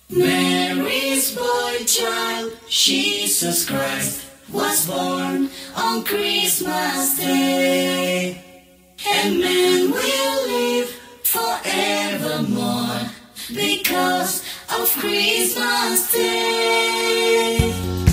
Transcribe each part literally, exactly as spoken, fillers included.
Mary's boy child, Jesus Christ, was born on Christmas Day. And man will live forevermore because of Christmas Day.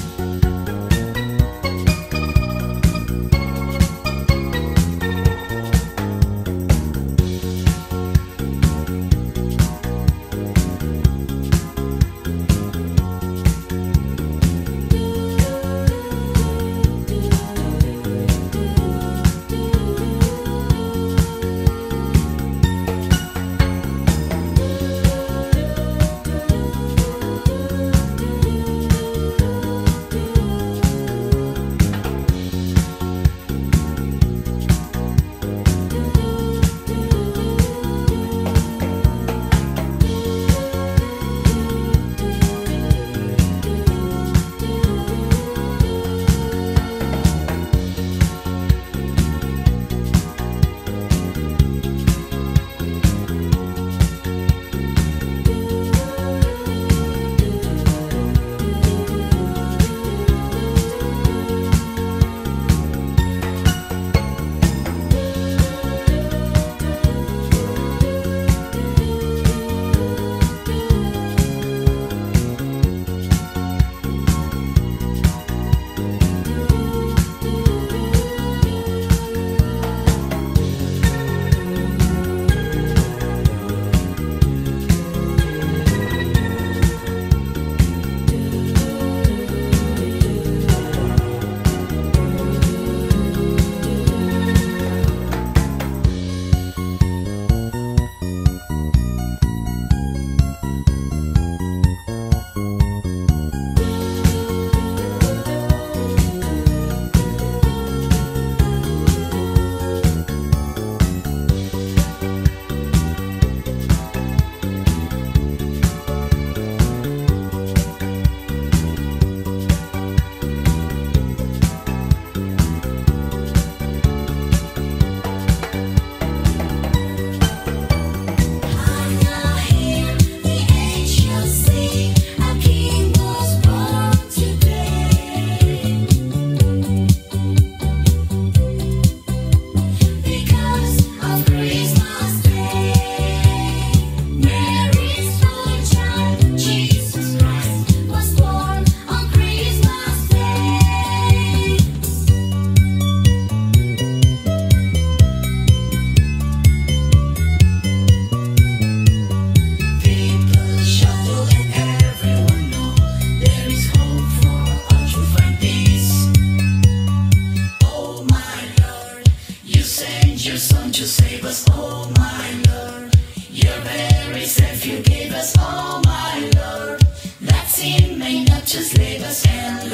Your son to save us, oh my Lord. Your very self you gave us, oh my Lord. That sin may not just leave us and